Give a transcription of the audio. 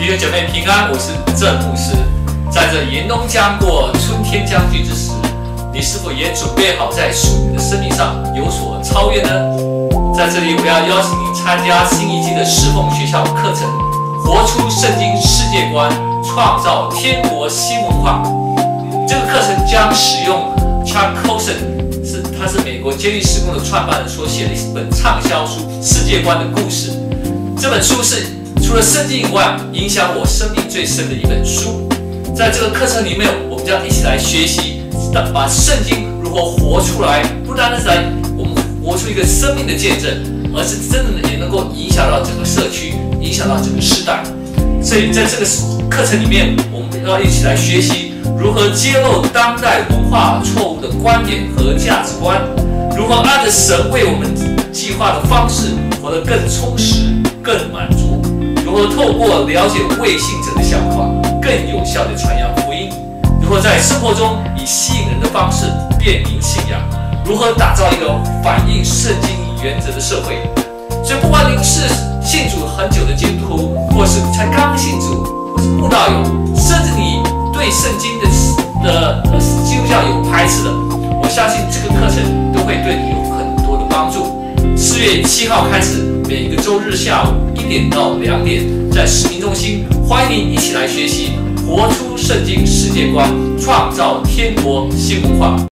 弟兄姐妹平安，我是郑牧师。在这严冬将过、春天将至之时，你是否也准备好在属灵的生命上有所超越呢？在这里，我要邀请你参加新一季的侍奉学校课程，活出圣经世界观，创造天国新文化。这个课程将使用 Chuck Colson， 他是美国监狱事工的创办人所写的一本畅销书《世界观的故事》。这本书是除了圣经以外，影响我生命最深的一本书。在这个课程里面，我们将一起来学习，把圣经如何活出来，不单是来我们活出一个生命的见证，而是真的也能够影响到整个社区，影响到整个时代。所以在这个课程里面，我们要一起来学习如何揭露当代文化错误的观点和价值观，如何按着神为我们计划的方式活得更充实、更满足，如何透过了解未信者的想法，更有效地传扬福音，如何在生活中以吸引人的方式辨明信仰，如何打造一个反映圣经原则的社会。所以不管您是信主很久的基督徒，或是才刚信主，或是慕道友，甚至你对圣经的基督教有排斥的，我相信这个课程都会对你有很多的帮助。4月7号开始，每一个周日下午1点到2点，在使命中心，欢迎您一起来学习，活出圣经世界观，创造天国新文化。